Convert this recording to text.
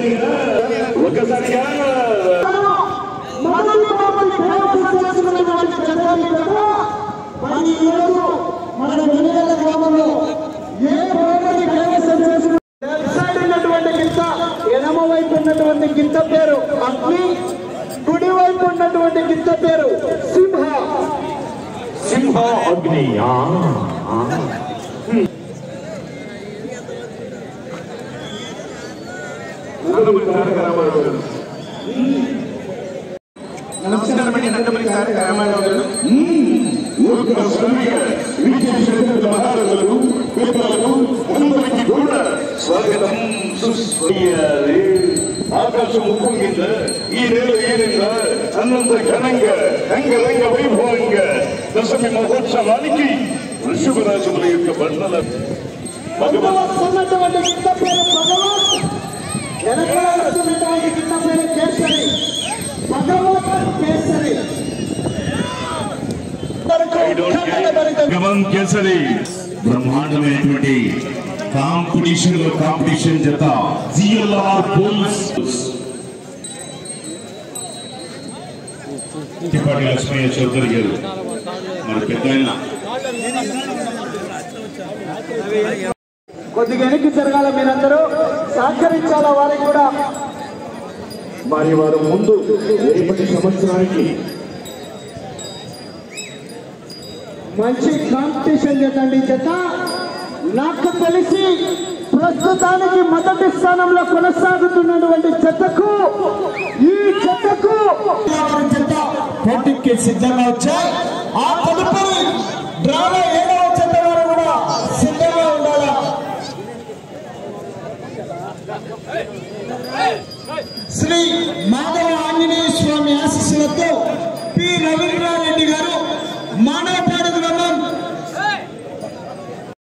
ఒకసారిగా ఎడమ వైపు ఉన్నటువంటి గింత పేరు అగ్ని, కుడి వైపు ఉన్నటువంటి గింత పేరు సింహ. సింహ అగ్ని. నమస్కారం అండి. నందమూరి తారక రామారావు గారు. మహారాజులు పిల్లలకు అందరికీ కూడా స్వాగతం సుస్వాగతం. ఆకాశం ఉప్పొంగింద ఈ నెల ఏలింద అన్నంత ఘనంగా అంగరంగ వైభవంగా దశమి మహోత్సవానికి వృషభరాజుల యొక్క బండల ఉన్నటువంటి గింత పేరు భగవాన్, వెనకాలటువంటి గింత పేరు కేసరి. భగవాన్ కేసరి. భగవాన్ కేసరి బ్రహ్మాండమైనటువంటి కాంపిటీషన్ జత జిఎల్ఆర్ బుల్స్. తిపాటి లక్ష్మయ్య చౌదరి గారు మన పెద్ద కొద్దిగా వెనక్కి జరగాల, మీరందరూ సహకరించాలా వారికి కూడా. మరి వారు ముందు రేపటి సంవత్సరానికి మంచి కాంపిటీషన్ చేద్దండి జత. నాకు తెలిసి ప్రస్తుతానికి మొదటి స్థానంలో కొనసాగుతున్నటువంటి జతకు ఈ జతకు పోటీకి సిద్ధంగా వచ్చాయి. ఆ తదుపరి డ్రామా 7వ జత వారు కూడా సిద్ధంగా ఉండాలి. శ్రీ మాధవ ఆంజనేయ స్వామి ఆశీస్సులతో పి రవీంద్రారెడ్డి గారు మానవ